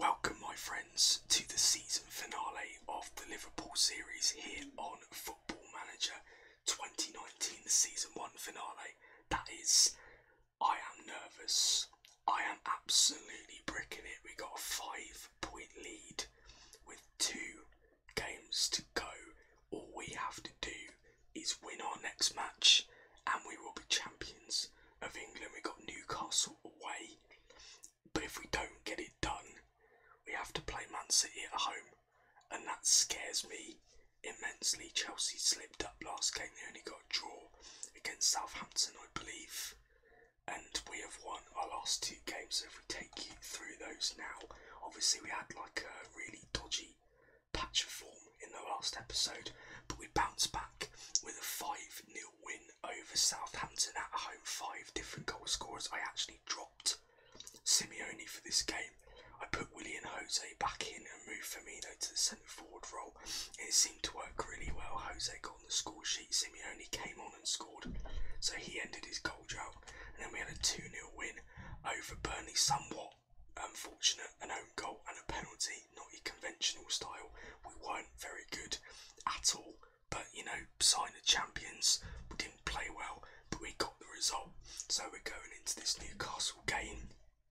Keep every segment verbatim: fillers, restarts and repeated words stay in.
Welcome, my friends, to the season finale of the Liverpool series here on Football Manager twenty nineteen, the season one finale. That is, I am nervous. I am absolutely bricking it. We got a five point lead with two games to go. All we have to do is win our next match and we will be champions of England. We got Newcastle away, but if we don't get it done, we have to play Man City at home, and that scares me immensely. Chelsea slipped up last game. They only got a draw against Southampton, I believe, and we have won our last two games. So if we take you through those now, obviously we had like a really dodgy patch of form in the last episode, but we bounced back with a five nil win over Southampton at home. Five different goal scorers. I actually dropped Simeone for this game. I put Willian Jose back in and moved Firmino to the centre forward role. It seemed to work really well. Jose got on the score sheet, Simeone came on and scored, so he ended his goal drought. And then we had a two nil win over Burnley, somewhat unfortunate, an own goal and a penalty, not your conventional style. We weren't very good at all, but you know, sign of champions. We didn't play well, but we got the result. So we're going into this Newcastle game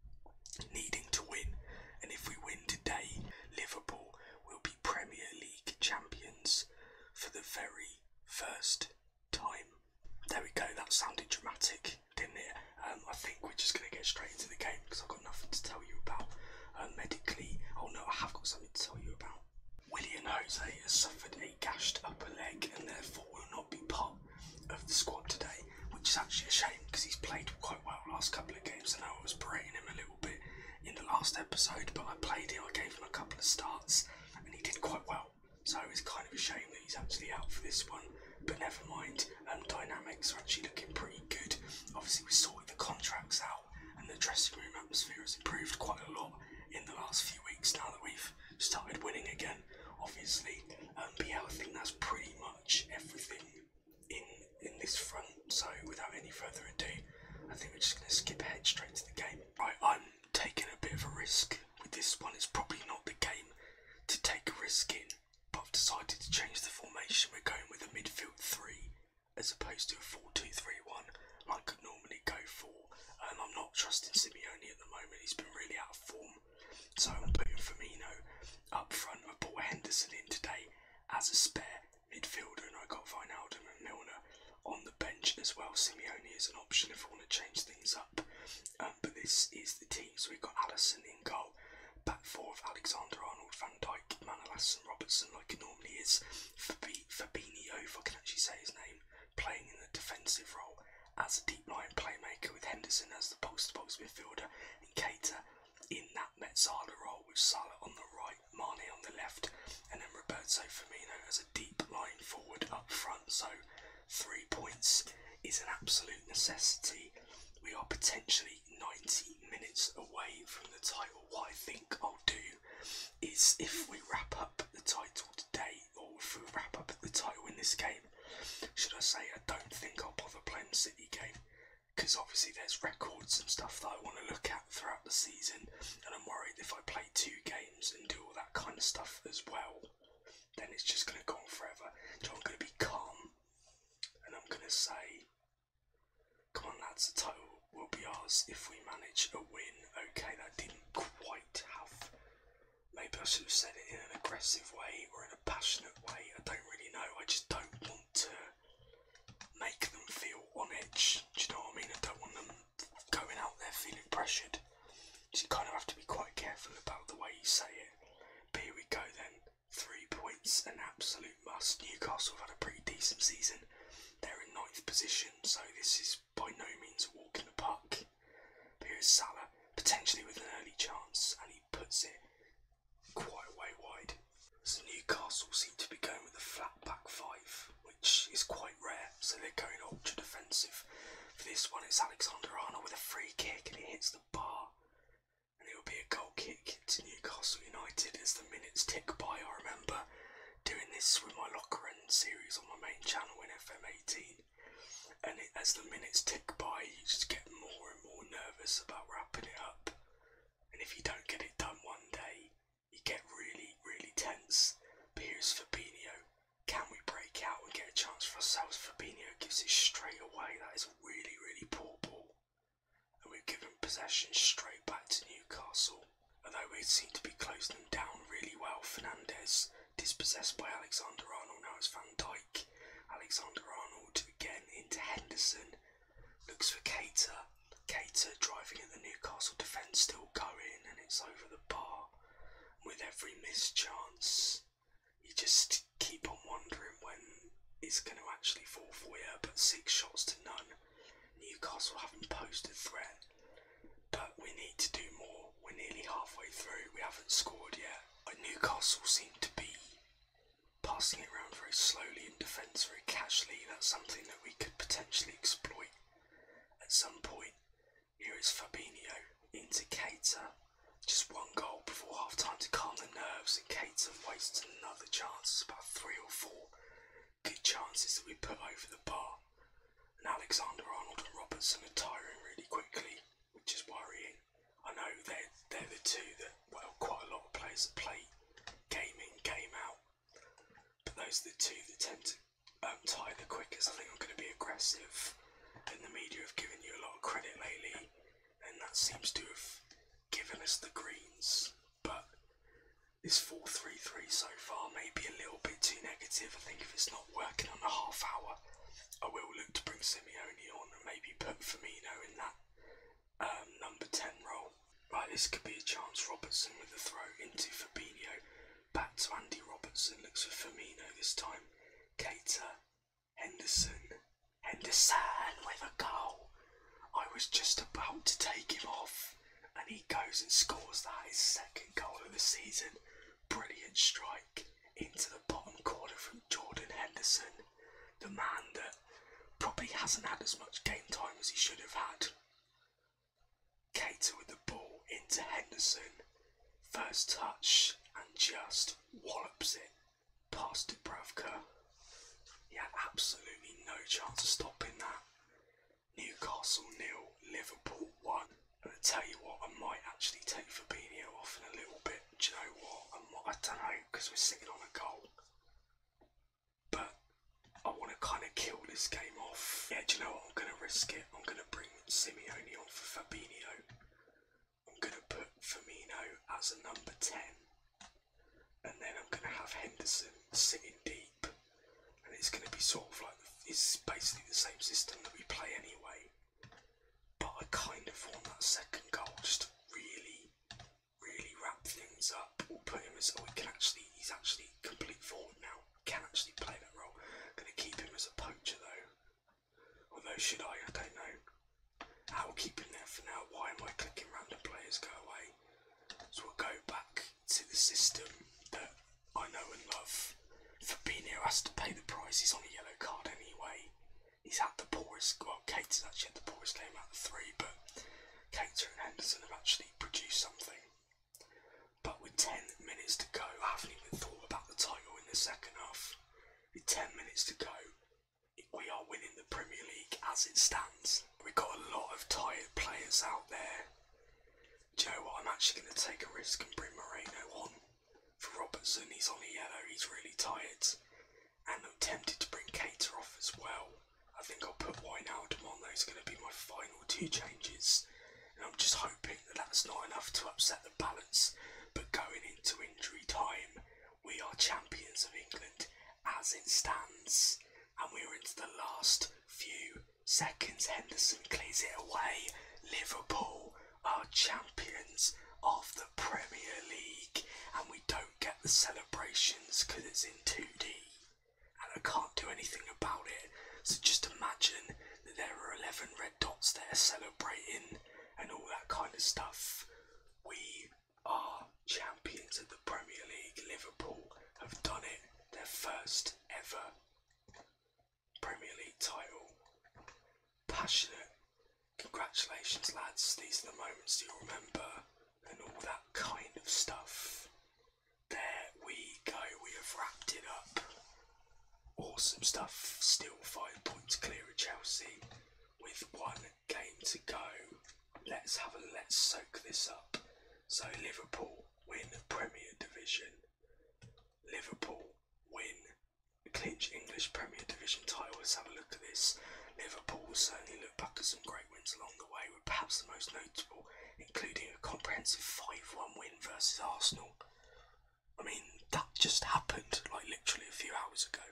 needing to win. And if we win today, Liverpool will be Premier League champions for the very first time. There we go, that sounded dramatic, didn't it? Um, I think we're just going to get straight into the game because I've got nothing to tell you about uh, medically. Oh no, I have got something to tell you about. Willian Jose has suffered a gashed upper leg and therefore will not be part of the squad today, which is actually a shame because he's played quite well last couple of games. I know I was berating him a little bit in the last episode, but I played him, I gave him a couple of starts and he did quite well, so it's kind of a shame that he's actually out for this one, but never mind. Um, dynamics are actually looking pretty good. Obviously we sorted the contracts out and the dressing room atmosphere has improved quite a lot in the last few weeks now that we've started winning again, obviously. Um, but yeah, I think that's pretty much everything in, in this front, so without any further ado, I think we're just going to skip ahead straight to the game. Right, I'm taking a bit of a risk with this one. It's probably not the game to take a risk in, but I've decided to change the formation. We're going with a midfield three as opposed to a four two three one like I'd normally go for. Um, I'm not trusting Simeone at the moment. He's been really out of form, so I'm putting Firmino up front. I brought Henderson in today as a spare midfielder, and I got Wijnaldum and Milner on the bench as well. Simeone is an option if I want to change things up, um, but this is the team. So we've got Alisson in goal, back four of Alexander-Arnold, Van Dijk, Manolas and Robertson like it normally is. Fabi- Fabinho, if I can actually say his name, playing in the defensive role as a deep line playmaker, with Henderson as the box-to-box midfielder and Keita in that Metzala role with Salah on the right, Mane on the left, and then Roberto Firmino as a deep line forward up front. So three points is an absolute necessity. We are potentially ninety minutes away from the title. What I think I'll do is, if we wrap up the title today, or if we wrap up the title in this game, should I say, I don't think I'll bother playing the City game, because obviously there's records and stuff that I want to look at throughout the season, and I'm worried if I play two games and do all that kind of stuff as well, then it's just going to go on forever. So I'm going to be calm, and I'm going to say, come on lads, the title will be ours if we manage a win. Okay, that didn't quite have, maybe I should have said it in an aggressive way or in a passionate way, I don't really know. I just don't want to make them feel on edge, do you know what I mean? I don't want them going out there feeling pressured, so you kind of have to be quite careful about the way you say it. But here we go then, three points, an absolute must. Newcastle have had a pretty decent season. They're in ninth position, so this is by no means a walk in the park. But here's Salah, potentially with an early chance, and he puts it quite a way wide. So Newcastle seem to be going with a flat back five, which is quite rare, so they're going ultra defensive. For this one, it's Alexander-Arnold with a free kick, and he hits the bar, and it'll be a goal kick to Newcastle United as the minutes tick by. I remember doing this with my locker end series on my main channel in F M eighteen, and it, as the minutes tick by, you just get more and more nervous about wrapping it up, and if you don't get it done one day, we seem to be closing them down really well. Fernandes dispossessed by Alexander-Arnold, now it's Van Dijk. Alexander-Arnold again into Henderson, looks for Keita. Keita driving at the Newcastle defence, still going, and it's over the bar. With every missed chance, you just keep on wondering when it's going to actually fall for you, but six shots to none. Newcastle haven't posed a threat, but we need to do more. We're nearly halfway through, we haven't scored yet. Newcastle seem to be passing it around very slowly in defence, very casually. That's something that we could potentially exploit at some point. Here is Fabinho into Keita. Just one goal before half time to calm the nerves, and Keita wastes another chance. It's about three or four good chances that we put over the bar. And Alexander-Arnold and Robertson are tiring really quickly, which is worrying. I know they're, they're the two that, well, quite a lot of players that play game in, game out. But those are the two that tend to um, tire the quickest. I think I'm going to be aggressive, and the media have given you a lot of credit lately, and that seems to have given us the greens. But this four three three so far may be a little bit too negative. I think if it's not working on a half hour, I will look to bring Simeone on and maybe put Firmino in that um, number ten role. Right, this could be a chance. Robertson with the throw into Fabinho. Back to Andy Robertson, looks for Firmino this time. Keita, Henderson, Henderson with a goal. I was just about to take him off, and he goes and scores that, his second goal of the season. Brilliant strike into the bottom corner from Jordan Henderson, the man that probably hasn't had as much game time as he should have had. Keita with the ball into Henderson, first touch, and just wallops it past Dubravka. He had absolutely no chance of stopping that. Newcastle nil, Liverpool one. And I tell you what, I might actually take Fabinho off in a little bit. Do you know what? I, might, I don't know, because we're sitting on a goal. But I want to kind of kill this game off. Yeah, do you know what? I'm going to risk it. I'm going to bring Simeone on for Fabinho. I'm going to put Firmino as a number ten. And then I'm going to have Henderson sitting deep. And it's going to be sort of like, it's basically the same system that we play anyway. But I kind of want that second goal just to really, really wrap things up. We'll put him as, oh, we can actually, he's actually complete forward now. Can actually play that role. Going to keep him as a poacher though. Although, should I? I don't know. I'll keep him there for now. Why am I clicking random players go away? So we'll go back to the system that I know and love. Fabinho has to pay the price. He's on a yellow card anyway. He's had the poorest, well, Keita's actually had the poorest game out of the three, but Keita and Henderson have actually produced something. But with ten minutes to go, I haven't even thought about the title in the second half. With ten minutes to go, we are winning the Premier League as it stands. We've got a lot of tired players out there. Do you know what? I'm actually going to take a risk and bring Moreno on for Robertson. He's on a yellow, he's really tired. And I'm tempted to bring Keita off as well. I think I'll put Wijnaldum on. Those are going to be my final two changes. And I'm just hoping that that's not enough to upset the balance. But going into injury time, we are champions of England as it stands. And we're into the last few seconds. Henderson clears it away. Liverpool are champions of the Premier League. And we don't get the celebrations because it's in two D. And I can't do anything about it. So just imagine that there are eleven red dots there celebrating and all that kind of stuff. We are champions of the Premier League. Liverpool have done it. Their first ever Premier League title. Passionate. Congratulations, lads. These are the moments you'll remember and all that kind of stuff. There we go. We have wrapped it up. Awesome stuff. Still five points clear of Chelsea with one game to go. Let's have a let's soak this up. So Liverpool win Premier Division. Liverpool win clinch English Premier Division title. Let's have a look at this. Liverpool will certainly look back at some great wins along the way, with perhaps the most notable including a comprehensive five one win versus versus Arsenal. I mean, that just happened, like, literally a few hours ago.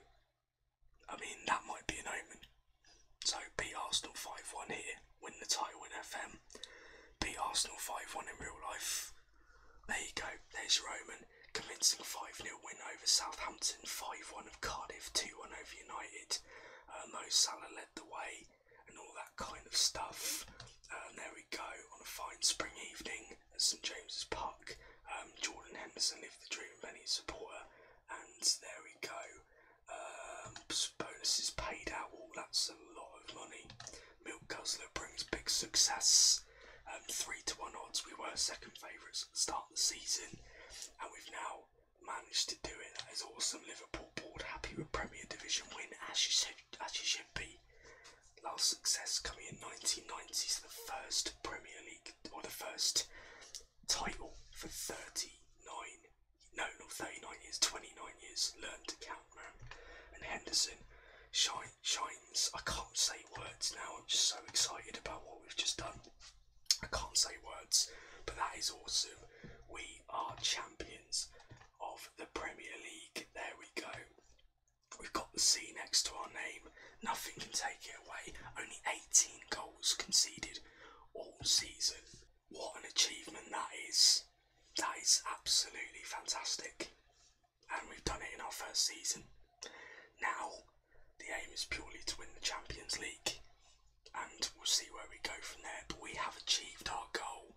I mean, that might be an omen. So, beat Arsenal five one here, win the title in F M, beat Arsenal five one in real life. There you go, there's your omen. Convincing five nil win over Southampton, five one of Cardiff, two one over United. Uh, Mo Salah led the way, and all that kind of stuff. Um, there we go, on a fine spring evening at St James's Park. Um, Jordan Henderson lived the dream of any supporter, and there we go. Um, bonuses paid out, oh, that's a lot of money. MilkGuzzler brings big success. Um, three to one odds. We were second favourites at the start of the season, and we've now managed to do it. That is awesome. Liverpool board happy with Premier Division win, as you should, as you should be. Last success coming in nineteen ninety, so the first Premier League, or the first title for thirty-nine, no, not thirty-nine years, twenty-nine years. Learn to count, man. And Henderson shine, shines. I can't say words now. I'm just so excited about what we've just done. I can't say words, but that is awesome. We are champions of the Premier League. There we go. We've got the C next to our name. Nothing can take it away. Only eighteen goals conceded all season. What an achievement that is. That is absolutely fantastic. And we've done it in our first season. Now, the aim is purely to win the Champions League. And we'll see where we go from there. But we have achieved our goal.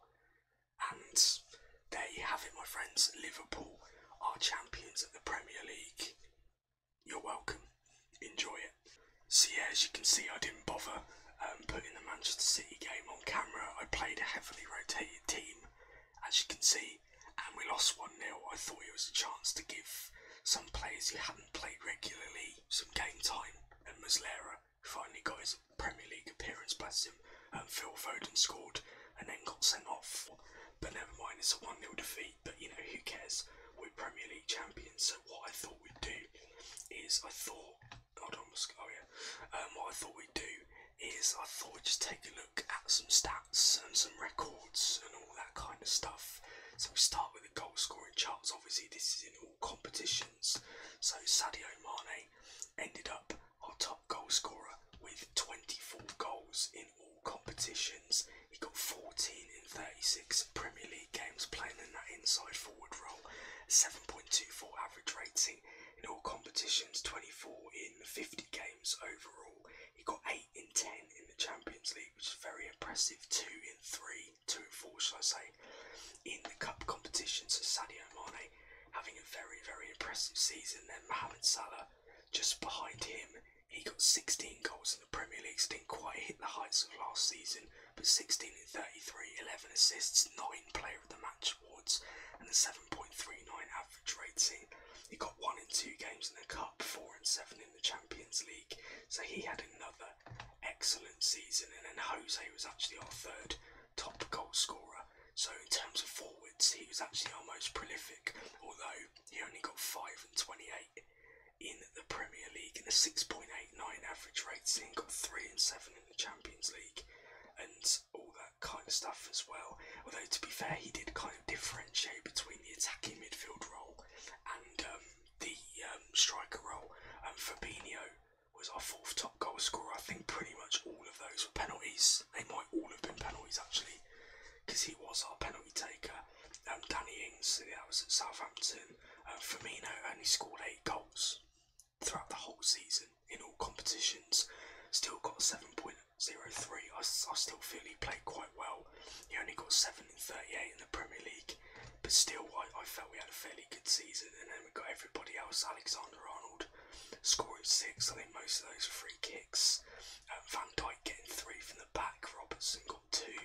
And there you have it, my friends. Liverpool are champions of the Premier League. You're welcome. Enjoy it. So yeah, as you can see, I didn't bother um, putting the Manchester City game on camera. I played a heavily rotated team, as you can see, and we lost one nil. I thought it was a chance to give some players who hadn't played regularly some game time. And Muslera finally got his Premier League appearance, bless him. Um, Phil Foden scored and then got sent off. But never mind, it's a one nil defeat. But you know, who cares? We're Premier League champions. So what I thought we'd do is, I thought, hold on, oh yeah. Um, what I thought we'd do is, I thought we'd just take a look at some stats and some records and all that kind of stuff. So we start with the goal scoring charts. Obviously, this is in all competitions. So Sadio Mane ended up our top goal scorer with twenty-four goals in all competitions. He got fourteen in thirty-six Premier League games, playing in that inside forward role. seven point two four average rating in all competitions, twenty-four in fifty games overall. He got eight in ten in the Champions League, which is very impressive. two in three, two in four, shall I say, in the cup competitions. So Sadio Mane having a very, very impressive season. Then Mohamed Salah just behind him. He got sixteen goals in the Premier League, so didn't quite hit the heights of last season, but sixteen in thirty-three, eleven assists, nine Player of the Match awards, and a seven point three nine average rating. He got one in two games in the Cup, four and seven in the Champions League, so he had another excellent season. And then Jose was actually our third top goal scorer. So in terms of forwards, he was actually our most prolific, although he only got five and twenty-eight in the Premier League and a six point eight nine average rating, got three and seven in the Champions League, and all that kind of stuff as well. Although, to be fair, he did kind of differentiate between the attacking midfield role and um, the um, striker role. Um, Fabinho was our fourth top goal scorer. I think pretty much all of those were penalties. They might all have been penalties, actually, because he was our penalty taker. Um, Danny Ings, that was at Southampton. Um, Firmino only scored eight goals throughout the whole season in all competitions. Still got seven point oh three. I, I still feel he played quite well. He only got seven in thirty-eight in the Premier League, but still I, I felt we had a fairly good season. And then we got everybody else. Alexander-Arnold scoring six. I think most of those were free kicks. Um, Van Dijk getting three from the back. Robertson got two.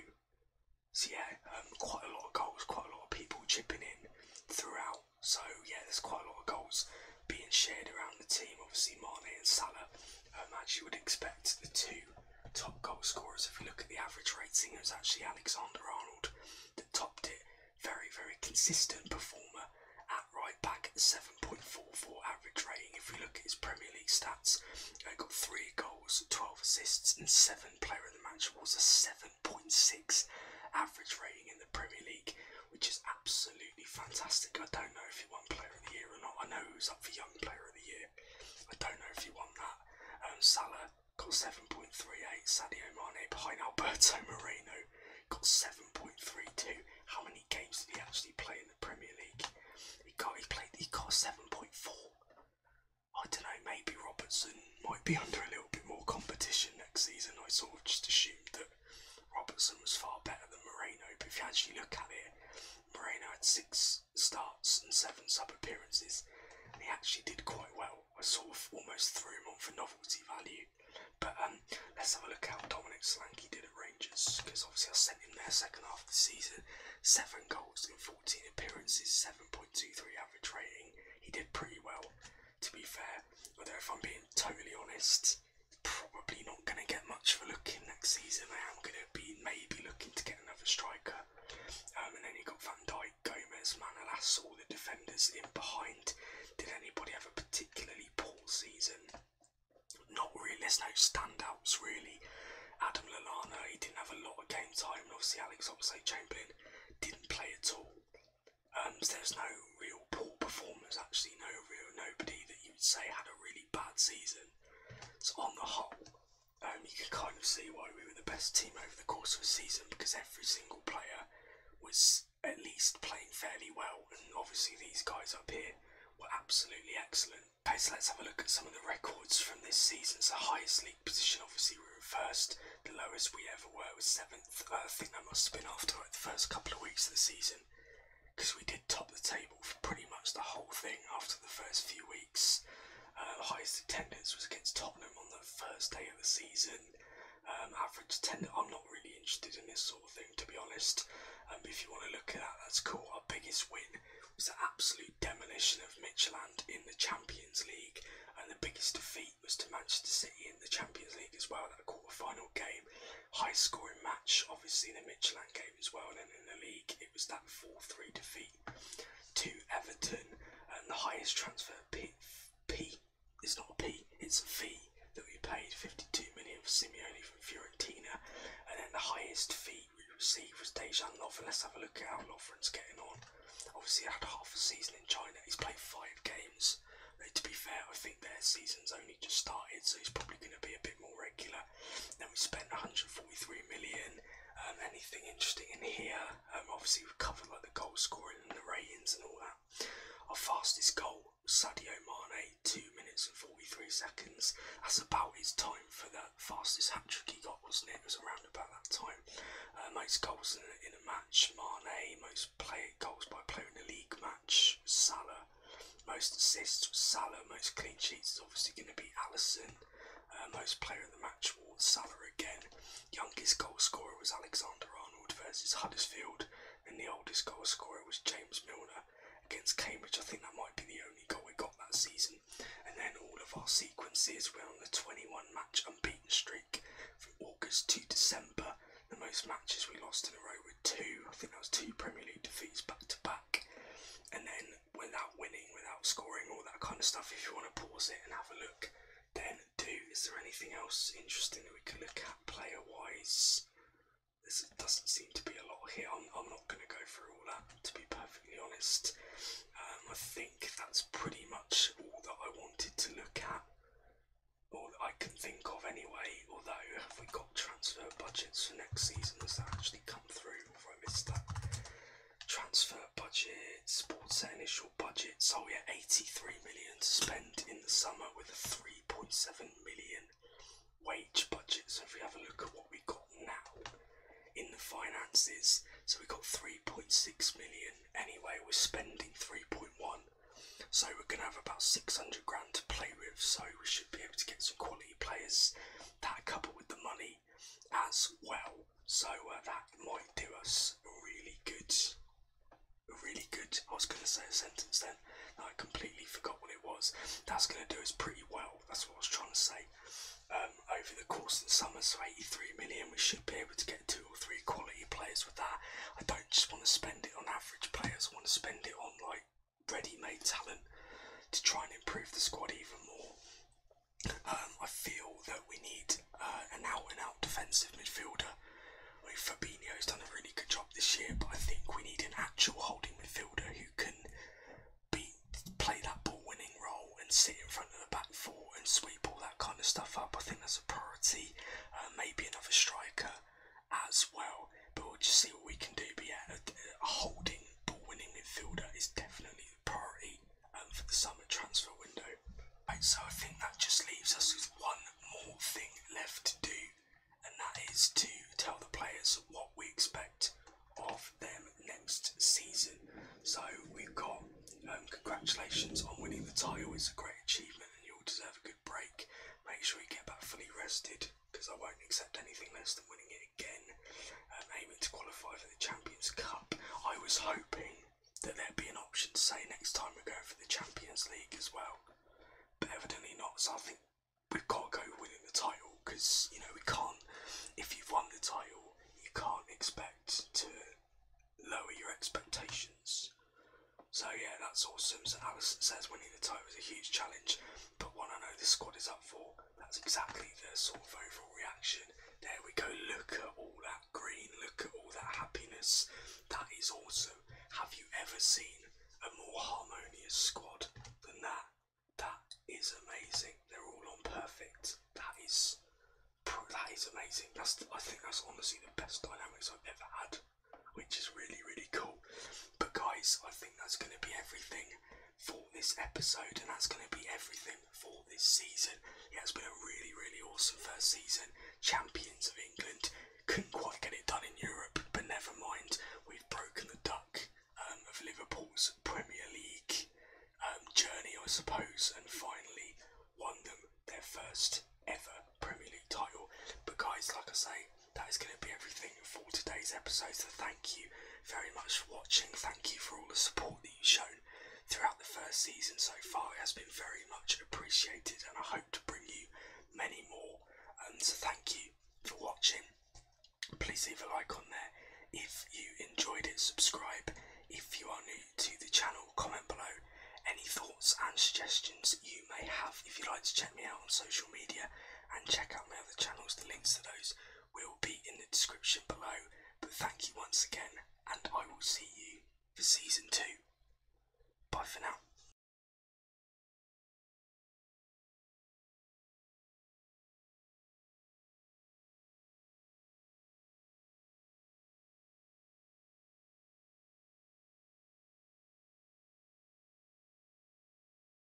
So yeah, um, quite a lot of goals, quite a lot of people chipping in throughout. So yeah, there's quite a lot of goals being shared around the team. Obviously Mane and Salah, um, as you would expect, the two top goal scorers. If you look at the average rating, it was actually Alexander-Arnold that topped it. Very, very consistent performer at right back at seven point four four average rating. If we look at his Premier League stats, he got three goals, twelve assists and seven Player of the Match awards, a seven point six average rating in the Premier League, which is absolutely fantastic. fantastic. I don't know if he won Player of the Year or not. I know he was up for Young Player of the Year. I don't know if he won that. Um, Salah got seven point three eight. Sadio Mane behind Alberto Moreno got seven point three two. How many games did he actually play in the Premier League? He got he played he got seven point four. I don't know, maybe Robertson might be under a little bit more competition next season. I sort of just assumed that Robertson was far better than Moreno, but if you actually look at it, Moreno had six starts and seven sub-appearances, and he actually did quite well. I sort of almost threw him on for novelty value. But um, let's have a look at how Dominic Solanke did at Rangers, because obviously I sent him there second half of the season. Seven goals in fourteen appearances, seven point two three average rating. He did pretty well, to be fair. Although if I'm being totally honest, probably not going to get much of a look in next season. I am going to be maybe looking to get another striker. Um, and then you got Van Dijk, Gomez, Manolas, all the defenders in behind. Did anybody have a particularly poor season? Not really, there's no standouts really. Adam Lallana, he didn't have a lot of game time, and obviously Alex Oxlade-Chamberlain didn't play at all. Um, so there's no real poor performers, actually, no real nobody that you would say had a really bad season. So on the whole, um, you can kind of see why we were the best team over the course of the season, because every single player was at least playing fairly well, and obviously these guys up here were absolutely excellent. Okay, so let's have a look at some of the records from this season. So highest league position, obviously we were first. The lowest we ever were was seventh. Uh, I think that must have been after like, the first couple of weeks of the season, because we did top the table for pretty much the whole thing after the first few weeks. Uh, the highest attendance was against Tottenham on the first day of the season. Um, average attendance, I'm not really interested in this sort of thing, to be honest. Um, if you want to look at that, that's cool. Our biggest win was the absolute demolition of Midtjylland in the Champions League, and the biggest defeat was to Manchester City in the Champions League as well, that quarter-final game. High scoring match, obviously the Midtjylland game as well, and then in the league it was that four three defeat to Everton. And the highest transfer P, P it's not a P, it's a fee that we paid, fifty-two million for Simeone from Fiorentina, and then the highest fee we received was Dejan Lovren. Let's have a look at how Lovren's getting on. Obviously he had half a season in China, he's played five games. But to be fair, I think their season's only just started, so he's probably going to be a bit more regular. Then we spent one hundred forty-three million. Um, anything interesting in here? Um, obviously we've covered like the goal scoring and the ratings and all that. Our fastest goal was Sadio Mane, two minutes and forty-three seconds. That's about his time for the fastest hat-trick he got, wasn't it? It was around about that time. Uh, most goals in a, in a match, Mane. Most play, goals by player in a league match, Salah. Most assists was Salah. Most clean sheets is obviously going to be Alisson. Uh, most player of the match was Salah again. Youngest goal scorer was Alexander-Arnold versus Huddersfield, and the oldest goal scorer was James Milner against Cambridge. I think that might be the only goal we got that season. And then all of our sequences were on the twenty-one match unbeaten streak from August to December. The most matches we lost in a row were two. I think that was two Premier League defeats back to back. And then without winning, without scoring, all that kind of stuff, if you want to pause it and have a look, then do. Is there anything else interesting that we can look at player-wise? There doesn't seem to be a lot here. I'm, I'm not going to go through all that, to be perfectly honest. Um, I think that's pretty much all that I wanted to look at, all that I can think of anyway. Although, have we got transfer budgets for next season? Has that actually come through, or have I missed that? Transfer budget, sports set initial budget. So we had eighty-three million to spend in the summer with a three point seven million wage budget. So if we have a look at what we got now in the finances, so we got three point six million anyway, we're spending three point one, so we're going to have about six hundred grand to play with, so we should be able to get some quality players, that coupled with the money as well, so uh, that might do us really good. Really good. I was going to say a sentence then. No, I completely forgot what it was. That's going to do us pretty well. That's what I was trying to say. Um, over the course of the summer, so eighty-three million, we should be able to get two or three quality players with that. I don't just want to spend it on average players. I want to spend it on like ready-made talent to try and improve the squad even more. Um, I feel that we need uh, an out-and-out defensive midfielder. I mean, Fabinho's done a really good job this year, but I think we need an actual holding midfielder who can stuff up. I think that's a priority. Uh, maybe another striker as well. But we'll just see what we can do. But yeah, a, a holding ball-winning midfielder is definitely the priority um, for the summer transfer window. Right, so I think that just leaves us with one more thing left to do, and that is to tell the players what we expect of them next season. So we've got um, congratulations on winning the title. It's a great achievement and you all deserve a good break. Make sure you get back fully rested, because I won't accept anything less than winning it again. Um, aiming to qualify for the Champions Cup. I was hoping that there'd be an option to say next time we're going for the Champions League as well, but evidently not. So I think we've got to go winning the title, because you know we can't, if you've won the title, you can't expect to lower your expectations. So yeah, that's awesome. So Alison says winning the title is a huge challenge, but one I know the squad is up for. That's exactly the sort of overall reaction. There we go, look at all that green, look at all that happiness. That is awesome. Have you ever seen a more harmonious squad than that? That is amazing. They're all on perfect. That is, that is amazing. That's, I think that's honestly the best dynamics I've ever had, which is really, really cool. But guys, I think that's going to be everything for this episode, and that's going to be everything for this season. Yeah, it's been a really, really awesome first season. Champions of England. Couldn't quite get it done in Europe, but never mind. We've broken the duck um, of Liverpool's Premier League um, journey, I suppose, and finally won them their first ever Premier League title. But guys, like I say, that is going to be everything for today's episode. So thank you very much for watching. Thank you for all the support that you've shown throughout the first season so far. It has been very much appreciated, and I hope to bring you many more. Um, so thank you for watching. Please leave a like on there if you enjoyed it. Subscribe if you are new to the channel. Comment below any thoughts and suggestions you may have. If you'd like to check me out on social media and check out my other channels, the links to those will be in the description below. But thank you once again, and I will see you for season two.